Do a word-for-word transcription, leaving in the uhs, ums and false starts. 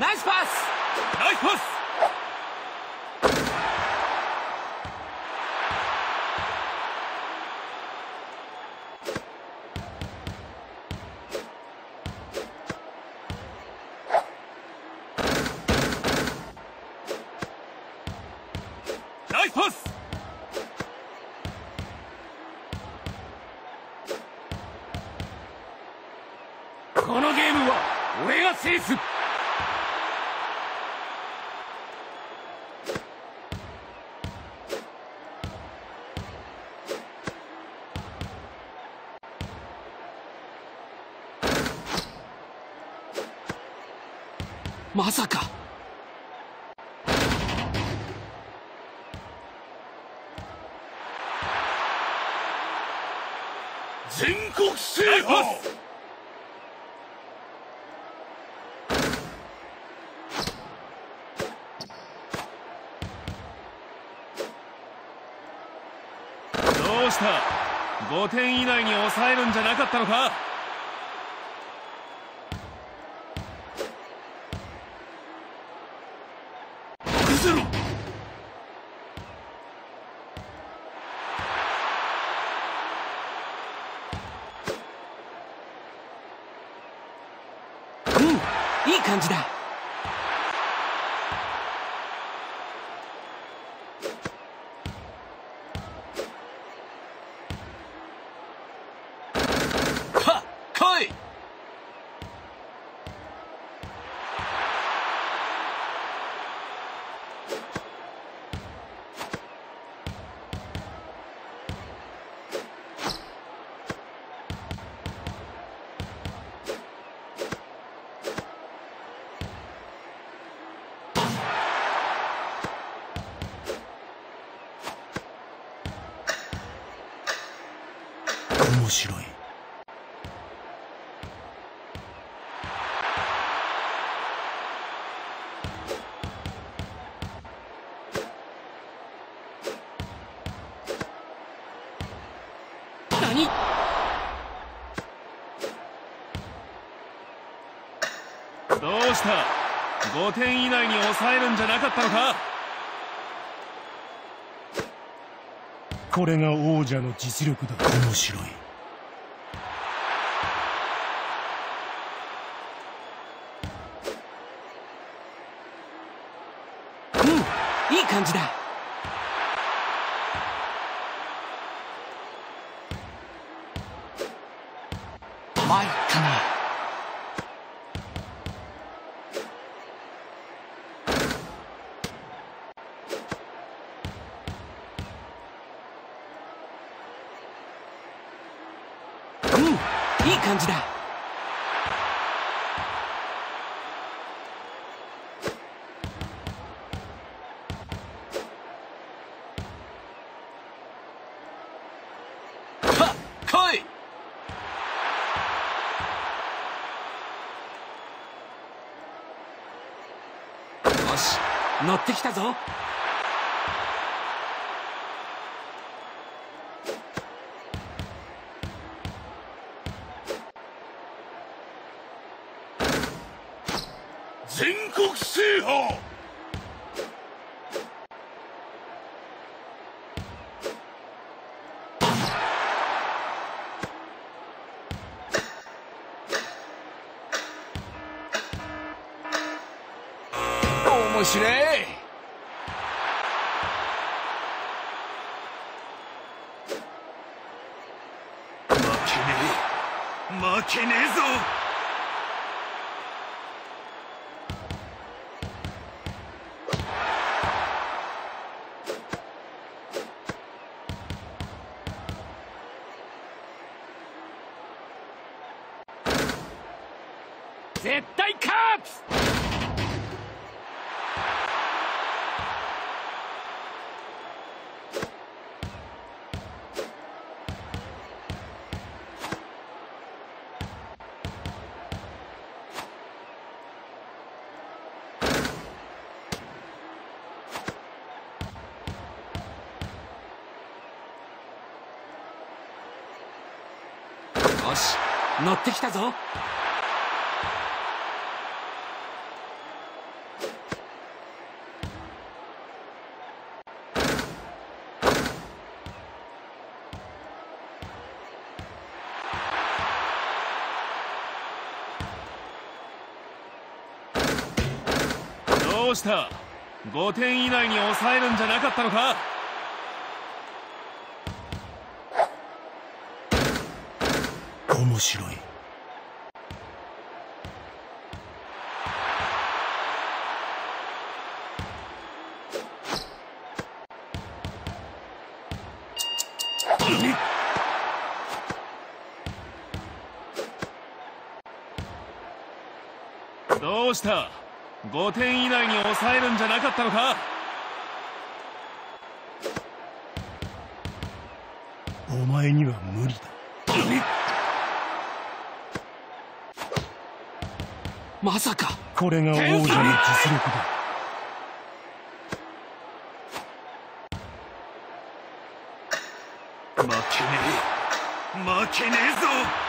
ナイスパス。 ナイスパス。ナイスパス。このゲームは俺が制す。 まさか。 全国制覇。どうした？ごてん以内に抑えるんじゃなかったのか？ゼロ。 うん、いい感じだ。 はっ、来い。 面白い。 何？ どうした？ごてん以内に抑えるんじゃなかったのか？ これが王者の実力だ。面白い。 うん、いい感じだ。参ったな。うん、いい感じだ。 はっ、来い。 よし、乗ってきたぞ。 全国制覇。面白い。負けねえ、負けねえぞ。絶対勝つ。 よし、乗ってきたぞ。 うした？ごてん以内に抑えるんじゃなかったのか？ 面白い。 どうした？ごてん以内に抑えるんじゃなかったのか？ お前には無理だ。 まさかこれが王者の実力だ。 負けねえ負けねえぞ。